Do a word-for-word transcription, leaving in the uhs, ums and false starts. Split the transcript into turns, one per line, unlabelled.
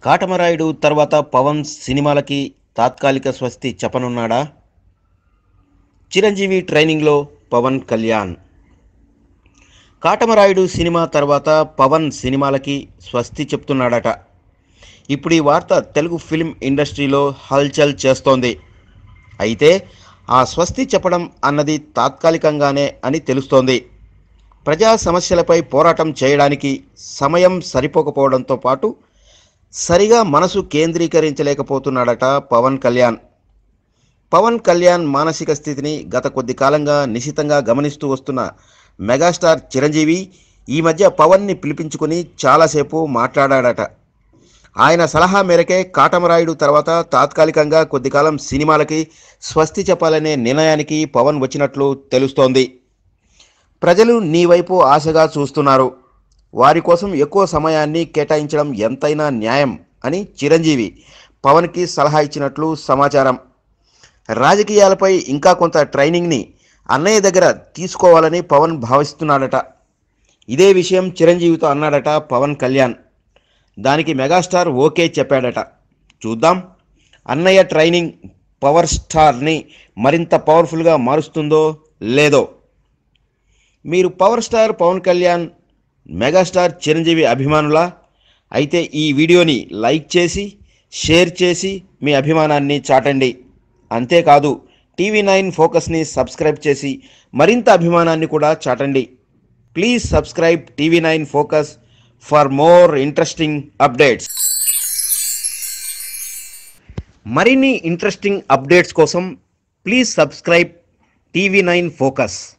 కాటమరాయుడు తర్వాత పవన్ సినిమాలకి తాత్కాలిక స్వస్తి చెప్పనున్నాడా? చిరంజీవి ట్రైనింగ్లో పవన్ కళ్యాణ్. కాటమరాయుడు సినిమా తర్వాత పవన్ సినిమాలకి స్వస్తి చెప్తున్నాడట. ఇప్పుడు ఈ వార్త తెలుగు ఫిల్మ్ ఇండస్ట్రీలో హల్చల్ చేస్తోంది. అయితే ఆ స్వస్తి చెప్పడం అన్నది తాత్కాలికంగానే అని తెలుస్తోంది. ప్రజా సమస్యలపై పోరాటం చేయడానికి సమయం సరిపోకపోవడంతో పాటు సరిగా మనసు కేంద్రీకరించలేకపోతున్నాడట పవన్ కళ్యాణ్. పవన్ కళ్యాణ్ మానసిక స్థితిని గత కొద్ది కాలంగా నిశితంగా గమనిస్తూ వస్తున్న మెగాస్టార్ చిరంజీవి ఈ మధ్య పవన్ని పిలిపించుకుని చాలాసేపు మాట్లాడాడట. ఆయన సలహా మేరకే కాటమరాయుడు తర్వాత తాత్కాలికంగా కొద్ది కాలం సినిమాలకి స్వస్తి చెప్పాలనే నిర్ణయానికి పవన్ వచ్చినట్లు తెలుస్తోంది. ప్రజలు నీ వైపు ఆశగా చూస్తున్నారు, వారి కోసం ఎక్కువ సమయాన్ని కేటాయించడం ఎంతైనా న్యాయం అని చిరంజీవి పవన్కి సలహా ఇచ్చినట్లు సమాచారం. రాజకీయాలపై ఇంకా కొంత ట్రైనింగ్ని అన్నయ్య దగ్గర తీసుకోవాలని పవన్ భావిస్తున్నాడట. ఇదే విషయం చిరంజీవితో అన్నాడట పవన్ కళ్యాణ్. దానికి మెగాస్టార్ ఓకే చెప్పాడట. చూద్దాం, అన్నయ్య ట్రైనింగ్ పవర్ స్టార్ని మరింత పవర్ఫుల్గా మారుస్తుందో లేదో. మీరు power star Pawan Kalyan, megastar Chiranjeevi అభిమానులా? అయితే ఈ వీడియోని లైక్ చేసి షేర్ చేసి మీ అభిమానాన్ని చాటండి. అంతేకాదు టీవీ నైన్ ఫోకస్ని సబ్స్క్రైబ్ చేసి మరింత అభిమానాన్ని కూడా చాటండి. Please subscribe TV nine focus for more interesting updates. మరిన్ని ఇంట్రెస్టింగ్ అప్డేట్స్ కోసం please subscribe TV nine focus.